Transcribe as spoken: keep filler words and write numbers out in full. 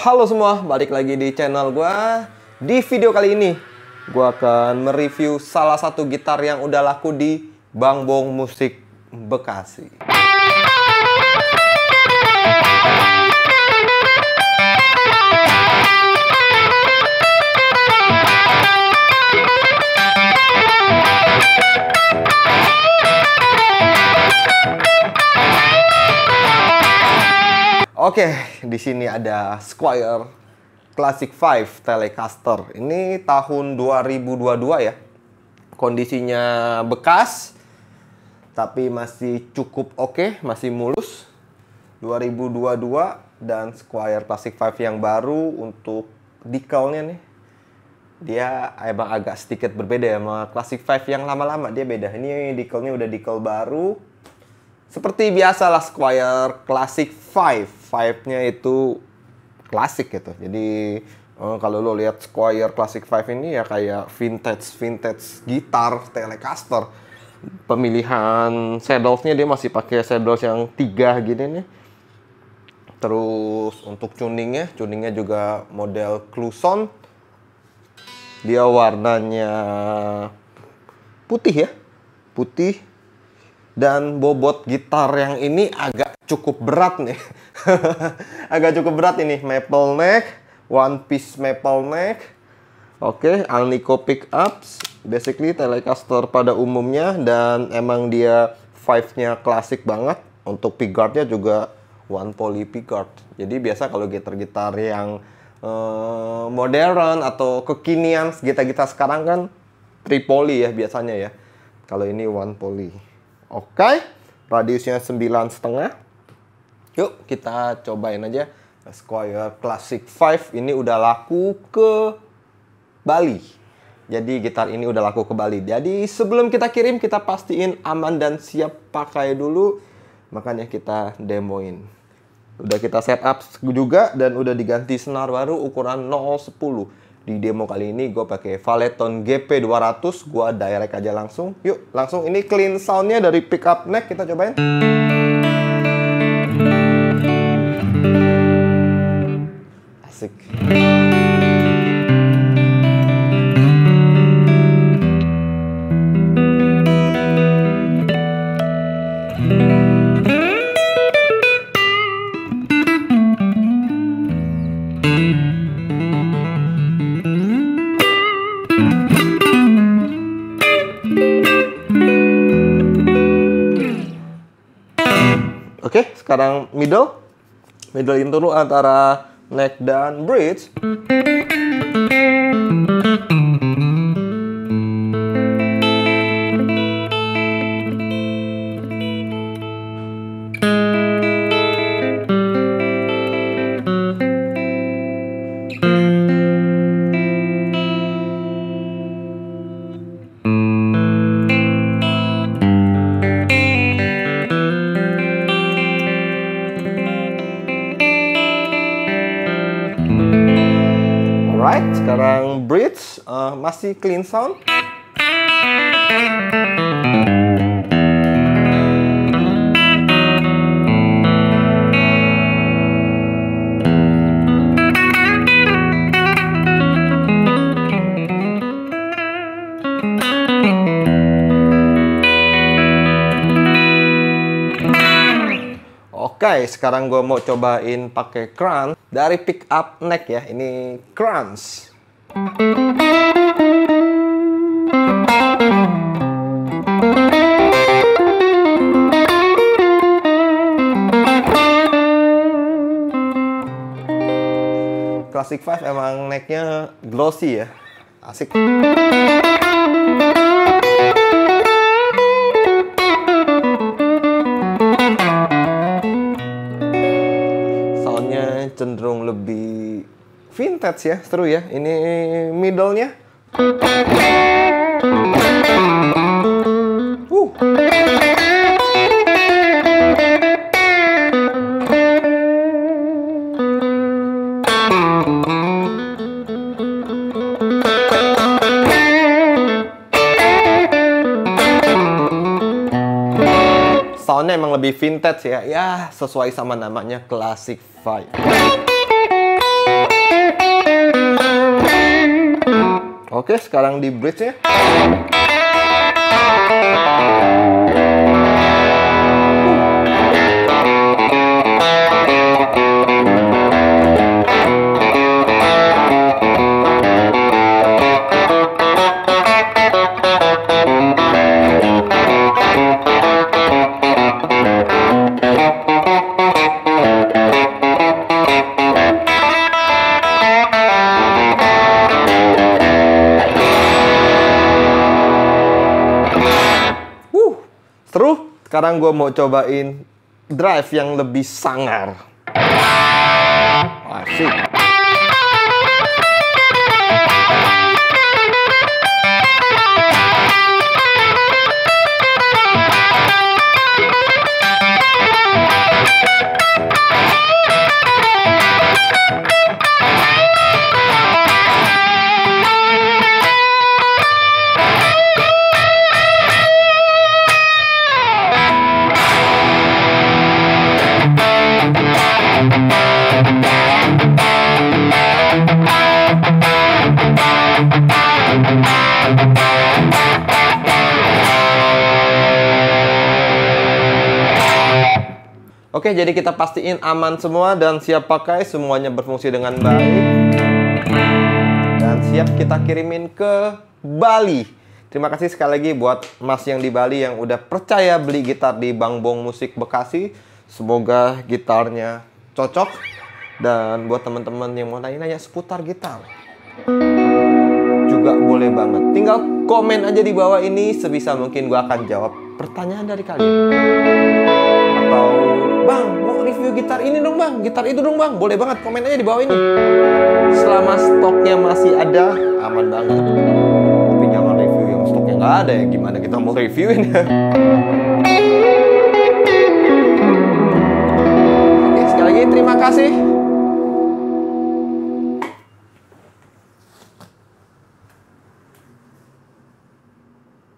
Halo semua, balik lagi di channel gua. Di video kali ini gua akan mereview salah satu gitar yang udah laku di Bang Bong Musik Bekasi. Oke, di sini ada Squier Classic lima Telecaster. Ini tahun dua ribu dua puluh dua ya. Kondisinya bekas, tapi masih cukup oke, masih mulus. dua ribu dua puluh dua dan Squier Classic lima yang baru untuk decalnya nih. Dia emang agak sedikit berbeda ya sama Classic lima yang lama-lama, dia beda. Ini decalnya udah decal baru. Seperti biasa lah Squier Classic lima, lima-nya itu klasik gitu. Jadi eh, kalau lo lihat Squier Classic lima ini ya kayak vintage-vintage gitar Telecaster. Pemilihan saddles-nya dia masih pakai saddles yang tiga gini nih. Terus untuk tuningnya, tuningnya juga model Kluson. Dia warnanya putih ya, putih. Dan bobot gitar yang ini agak cukup berat nih. Agak cukup berat ini. Maple neck, one piece maple neck. Oke, okay, Alnico pickups. Basically Telecaster pada umumnya. Dan emang dia lima-nya klasik banget. Untuk pickguardnya juga one poly pickguard. Jadi biasa kalau gitar-gitar yang uh, modern atau kekinian, gitar-gitar sekarang kan tripoli ya biasanya ya. Kalau ini one poly. Oke, okay. Radiusnya sembilan setengah. Yuk kita cobain aja. Squier Classic lima ini udah laku ke Bali. Jadi gitar ini udah laku ke Bali. Jadi sebelum kita kirim, kita pastiin aman dan siap pakai dulu. Makanya kita demoin. Udah kita setup juga dan udah diganti senar baru ukuran nol sepuluh. Di demo kali ini gue pakai Valeton G P dua ratus. Gue direct aja langsung. Yuk langsung, ini clean soundnya dari pickup neck. Kita cobain. Asik. Oke, okay, sekarang middle. Middle in dulu antara neck dan bridge. Alright, sekarang bridge uh, masih clean sound. Oke, sekarang gue mau cobain pakai crunch dari pickup neck ya. Ini crunch. Classic lima emang necknya glossy ya. Asik. Cenderung lebih vintage ya, seru ya. Ini middle-nya. Uh. Soundnya emang lebih vintage ya. Ya, sesuai sama namanya Classic lima. Oke, sekarang di bridge-nya. Seru. Sekarang gue mau cobain drive yang lebih sangar. Asik. Oke, jadi kita pastiin aman semua dan siap pakai, semuanya berfungsi dengan baik. Dan siap kita kirimin ke Bali. Terima kasih sekali lagi buat Mas yang di Bali yang udah percaya beli gitar di Bang Bong Musik Bekasi. Semoga gitarnya cocok. Dan buat teman-teman yang mau nanya-nanya seputar gitar, juga boleh banget. Tinggal komen aja di bawah ini, sebisa mungkin gue akan jawab pertanyaan dari kalian. Atau, Bang, mau review gitar ini dong Bang, gitar itu dong Bang, boleh banget komen aja di bawah ini. Selama stoknya masih ada, aman banget. Tapi jangan review yang stoknya nggak ada ya, gimana kita mau reviewin ya. Oke, sekali lagi terima kasih.